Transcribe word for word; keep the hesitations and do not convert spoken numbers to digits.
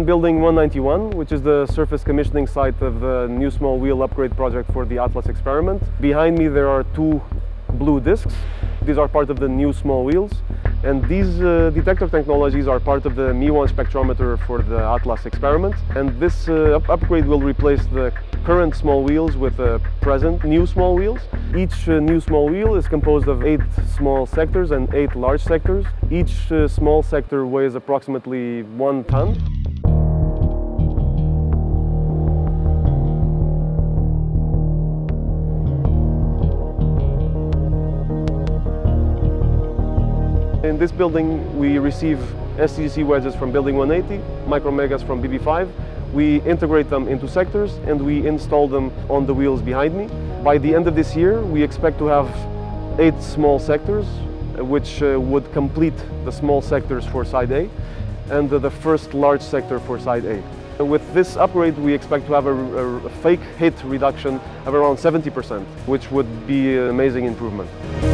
in building one ninety-one, which is the surface commissioning site of the new small wheel upgrade project for the ATLAS experiment. Behind me there are two blue discs. These are part of the new small wheels, and these uh, detector technologies are part of the Muon spectrometer for the ATLAS experiment. And this uh, up upgrade will replace the current small wheels with uh, present new small wheels. Each uh, new small wheel is composed of eight small sectors and eight large sectors. Each uh, small sector weighs approximately one ton. In this building, we receive S T G C wedges from building one eighty, Micromegas from B B five. We integrate them into sectors and we install them on the wheels behind me. By the end of this year, we expect to have eight small sectors, which uh, would complete the small sectors for side A and uh, the first large sector for side A. With this upgrade, we expect to have a, a, a fake hit reduction of around seventy percent, which would be an amazing improvement.